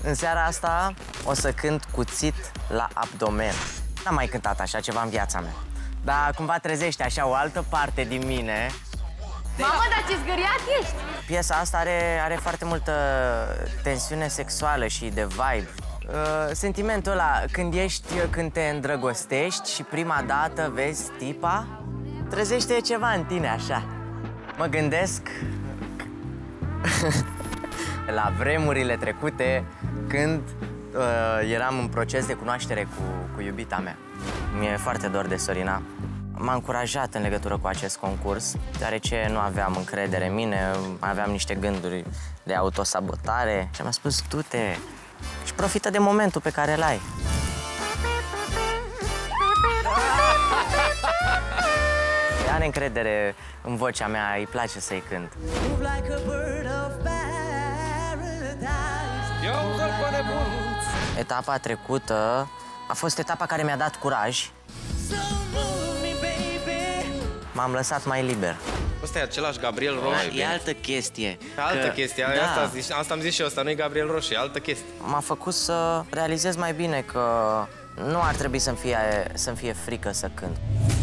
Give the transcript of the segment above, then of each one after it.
În seara asta o să cânt Cuțit la abdomen. N-am mai cântat așa ceva în viața mea. Dar cumva trezește așa o altă parte din mine. Mamă, dar ce zgâriat ești! Piesa asta are foarte multă tensiune sexuală și de vibe. Sentimentul ăla, când te îndrăgostești și prima dată vezi tipa, trezește ceva în tine așa. Mă gândesc la vremurile trecute când eram în proces de cunoaștere cu iubita mea. Mi-e foarte dor de Sorina. M-a încurajat în legătură cu acest concurs, deoarece nu aveam încredere în mine, aveam niște gânduri de autosabotare și mi-a spus, du-te și profită de momentul pe care îl ai. Are încredere în vocea mea, îi place să-i cânt. Etapa trecută a fost etapa care mi-a dat curaj. M-am lăsat mai liber. Ăsta e același Gabriel Roșu. E altă chestie. Altă chestie, da. Asta am zis și eu, ăsta nu e Gabriel Roșu, e altă chestie. M-a făcut să realizez mai bine că nu ar trebui să-mi fie frică să cânt.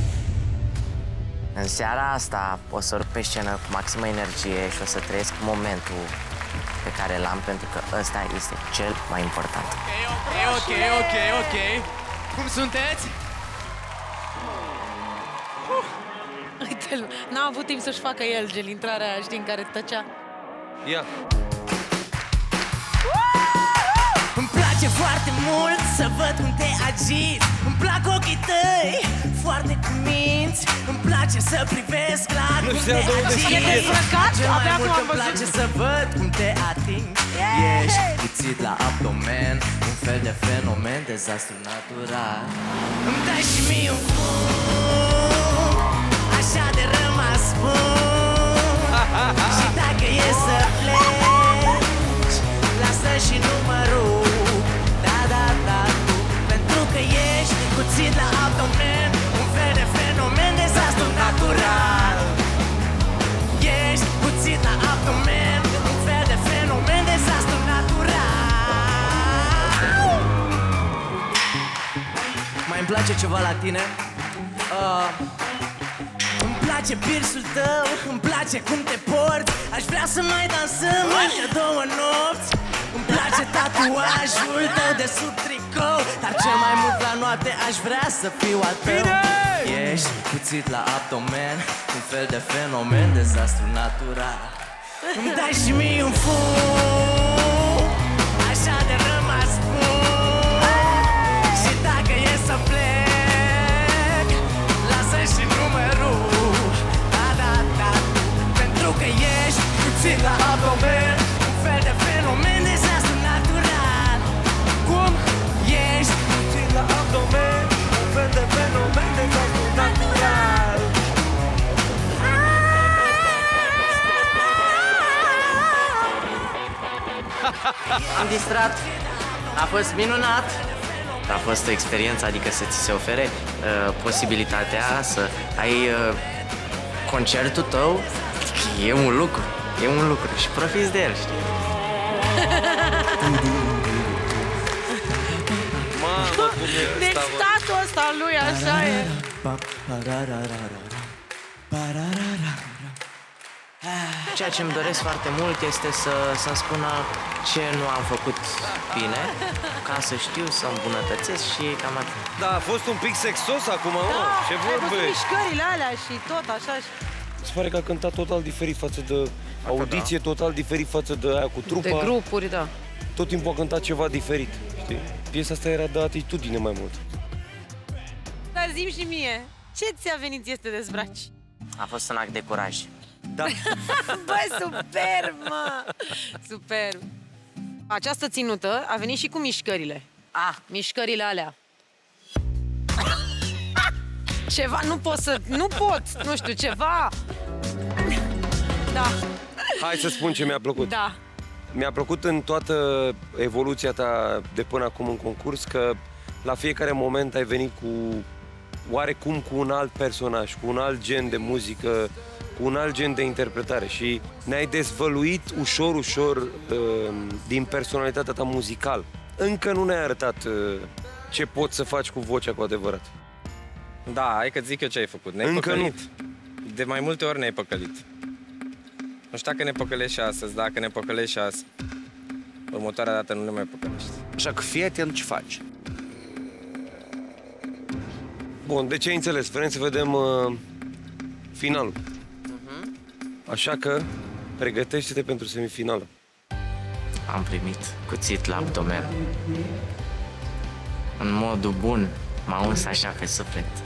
În seara asta o să urc pe scenă cu maximă energie și o să trăiesc momentul pe care l-am, pentru că ăsta este cel mai important. Ok. Cum sunteți? Uite-l, n-a avut timp să-și facă el, gel, intrarea aia, știi, în care tăcea. Ia. Îmi place foarte mult să văd cum te agiți. Îmi plac ochii tăi, foarte cuminți. Îmi place să privesc la cum te agiți. E dezbrăcat? Cel mai Abia mult acum am îmi văzut. place să văd cum te ating. Ești cuțit la abdomen, un fel de fenomen, dezastru natural. Îmi dai și mie un fum, așa de rămas bun. Și dacă e să pleci, lasă și numărul. Da, tu, pentru că ești cuțit la abdomen, un fel de fenomen, dezastru natural. Ești cuțit la abdomen, un fel de fenomen, dezastru natural. Mai-mi place ceva la tine. Îmi place piersul tău, îmi place cum te porți. Aș vrea să mai dansăm încă 2 nopți. Îmi place tatuajul tău de sub tricou, dar cel mai mult la noapte aș vrea să fiu al tău. Ești cuțit la abdomen, un fel de fenomen, dezastru natural. Îmi dai și mie un fum, așa de rămas bun. Și dacă e să plec, lasă și numărul. Da, pentru că ești cuțit la abdomen, un fel de fenomen, dezastru natural. Cum? Ești cuțit la abdomen, un fel de fenomen, dezastru natural. Am distrat, a fost minunat. A fost o experiență, adică să ți se ofere posibilitatea să ai concertul tău. E un lucru și profiți de el, știi? Mamă, cum e Deci ăsta, bă. statul ăsta lui, așa e. Ceea ce îmi doresc foarte mult este să-mi spună ce nu am făcut bine, ca să știu să îmbunătățesc și cam atât. Da, a fost un pic sexos acum, mă. Ce Ai văzut vorbești? mișcările alea și tot așa. Mi se pare că a cântat total diferit față de audiție, total diferit față de aia cu trupa. De grupuri, da. Tot timpul a cântat ceva diferit, știi? Piesa asta era de atitudine mai mult. Dar zi-mi și mie, ce ți-a venit ție să te dezbraci? A fost un act de curaj. Da. Bă, super, mă! Super! Această ținută a venit și cu mișcările. Mișcările alea. Ceva, nu știu, ceva. Da. Hai să spun ce mi-a plăcut. Da. Mi-a plăcut în toată evoluția ta de până acum în concurs că la fiecare moment ai venit cu oarecum cu un alt personaj, cu un alt gen de muzică, cu un alt gen de interpretare și ne-ai dezvăluit ușor, ușor din personalitatea ta muzicală. Încă nu ne-ai arătat ce poți să faci cu vocea cu adevărat. Da, hai că zic eu ce ai făcut. Ne-ai păcălit. De mai multe ori ne-ai păcălit. Nu știu dacă ne păcălești și astăzi, dacă ne păcălești și astăzi, următoarea dată nu ne mai păcălești. Așa că fii atent ce faci. Bun, deci ai înțeles, vrem să vedem finalul. Așa că pregătește-te pentru semifinală. Am primit cuțit la abdomen. În modul bun, m-a uns așa pe suflet.